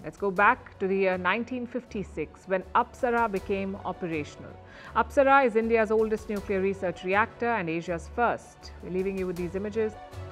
Let's go back to the year 1956 when Apsara became operational. Apsara is India's oldest nuclear research reactor and Asia's first. We're leaving you with these images.